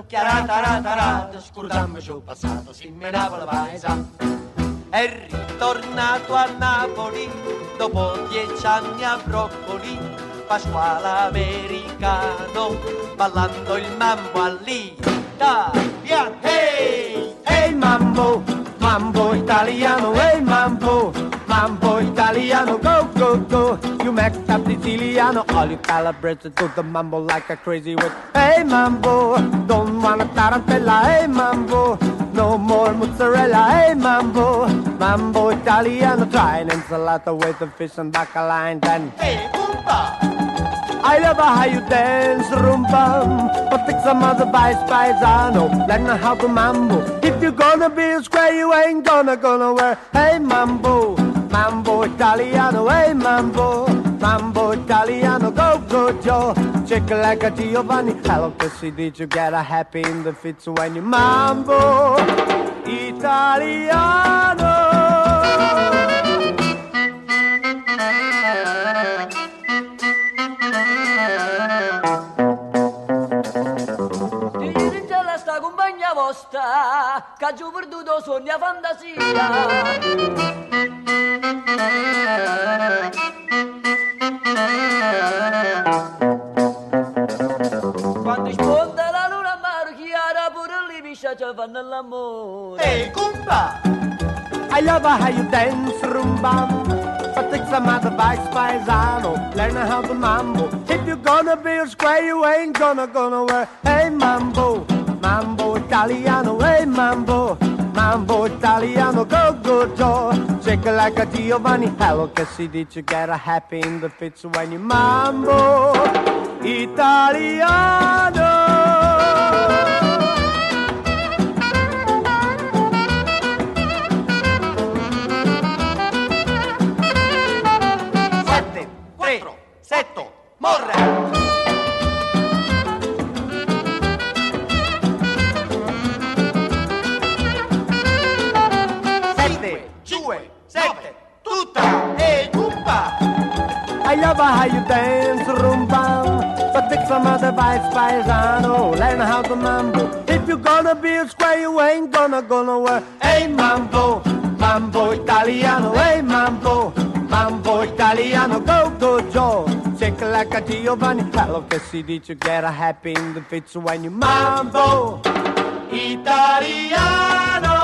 chiarataratarato, scordammoci il passato, si menava la paesa. È ritornato a Napoli dopo 10 anni a Broccoli, Pasquale americano, ballando il mambo all'italiano. Hey, hey mambo, mambo italiano, hey mambo, mambo italiano, go, go, go. You make up Siciliano, all you calabrese do the mambo like a crazy witch. Hey mambo, don't wanna tarantella, hey mambo, no more mozzarella, hey mambo, mambo italiano, try an insalata with the fish and bacala and then hey Oompa! I love how you dance, rumba, but take some other vice paisano, learn how to mambo. If you're gonna be a square, you ain't gonna wear. Hey mambo, mambo italiano, hey mambo, mambo italiano, go, go, Joe. Shake it like a Giovanni, hello, Kissy, did you get a happy in the fits when you mambo italiano? Sta compagna vostra, che ha giù perduto sogni a fantasia. Quando sponda la luna chiara, pure lì piscia ci fanno l'amore. Hey, compa! I love how you dance, rumba, but take some other vice paisano, learn how to mambo. If you're gonna be a square, you ain't gonna wear. Hey mambo, mambo italiano, hey mambo, mambo italiano, go, go, Joe. Shake it like a Giovanni, hello, Cassie, did you get a happy in the fits when you mambo italiano? Setto, morra! 2, 7, tutta e cumpa! I love how you dance, rumba, but take some other vice paisano, learn how to mambo. If you're gonna be a square, you ain't gonna wear. Hey mambo, mambo italiano, hey mambo, mambo italiano, go, go, Joe. Shake it like a Giovanni, hello, Cassie, did you get a happy in the fits when you mambo italiano?